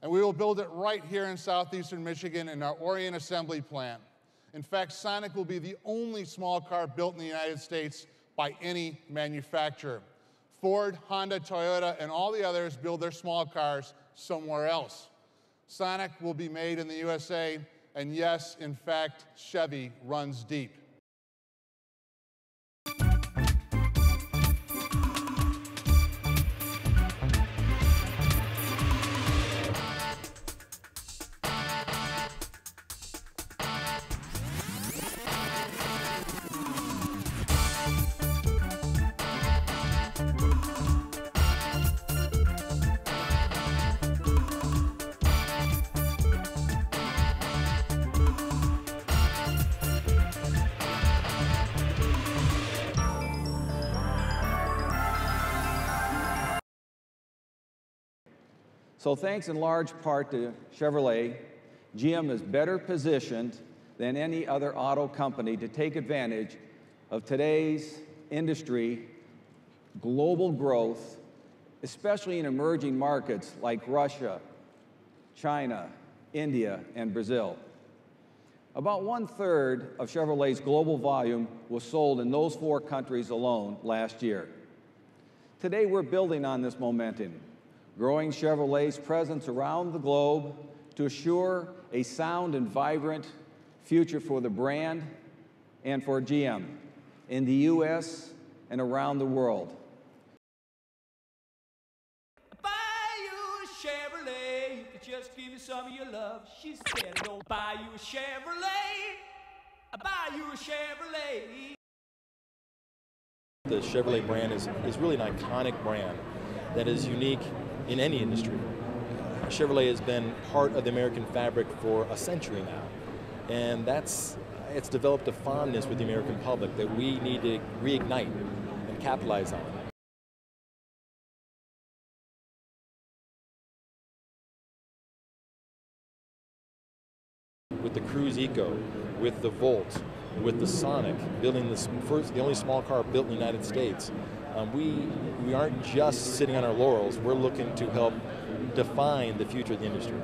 And we will build it right here in southeastern Michigan in our Orion Assembly Plant. In fact, Sonic will be the only small car built in the United States by any manufacturer. Ford, Honda, Toyota, and all the others build their small cars somewhere else. Sonic will be made in the USA, and yes, in fact, Chevy runs deep. So thanks in large part to Chevrolet, GM is better positioned than any other auto company to take advantage of today's industry, global growth, especially in emerging markets like Russia, China, India, and Brazil. About 1/3 of Chevrolet's global volume was sold in those 4 countries alone last year. Today, we're building on this momentum, growing Chevrolet's presence around the globe to assure a sound and vibrant future for the brand and for GM in the U.S. and around the world. Buy you a Chevrolet, you could just give me some of your love. She said, don't buy you a Chevrolet, I buy you a Chevrolet. The Chevrolet brand is really an iconic brand that is unique in any industry. Chevrolet has been part of the American fabric for a century now, and it's developed a fondness with the American public that we need to reignite and capitalize on. With the Cruise Eco, with the Volt, with the Sonic, building the only small car built in the United States, we aren't just sitting on our laurels. We're looking to help define the future of the industry.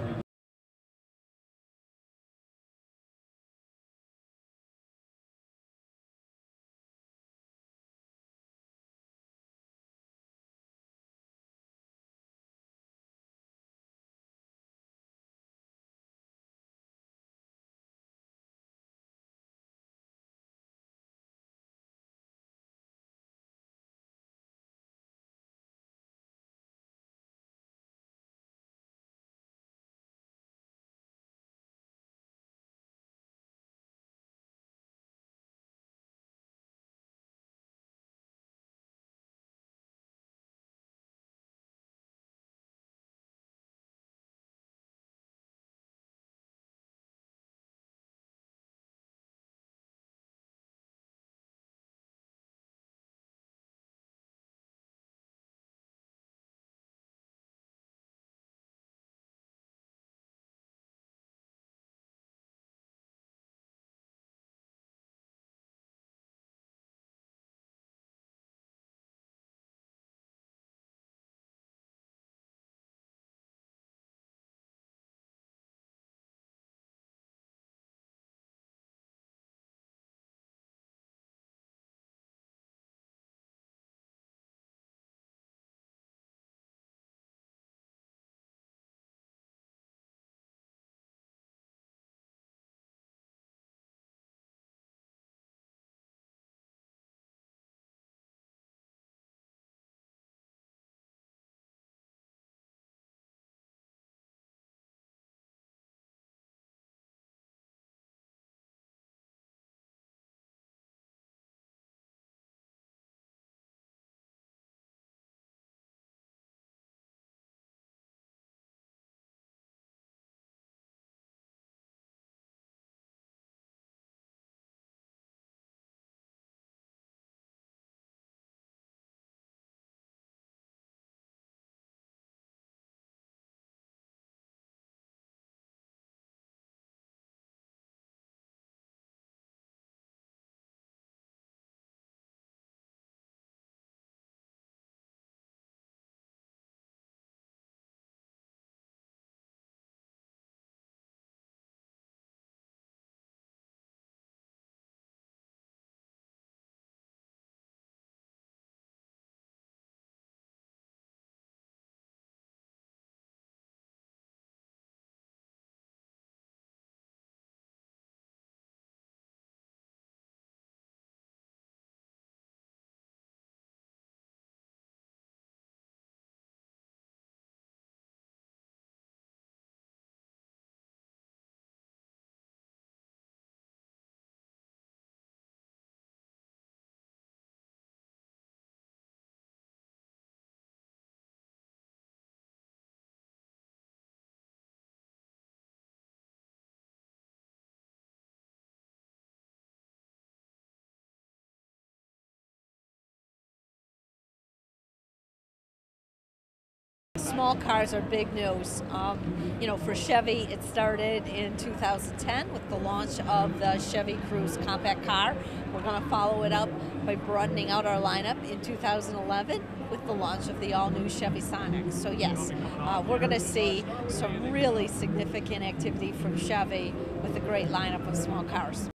small cars are big news. You know, for Chevy, it started in 2010 with the launch of the Chevy Cruze compact car. We're going to follow it up by broadening out our lineup in 2011 with the launch of the all-new Chevy Sonic. So yes, we're going to see some really significant activity from Chevy with a great lineup of small cars.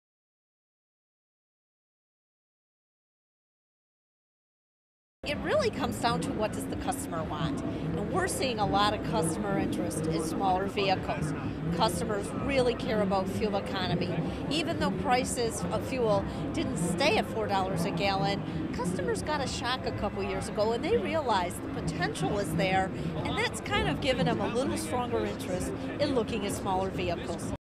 It really comes down to what does the customer want. And we're seeing a lot of customer interest in smaller vehicles. Customers really care about fuel economy. Even though prices of fuel didn't stay at $4 a gallon, customers got a shock a couple years ago and they realized the potential is there, and that's kind of given them a little stronger interest in looking at smaller vehicles.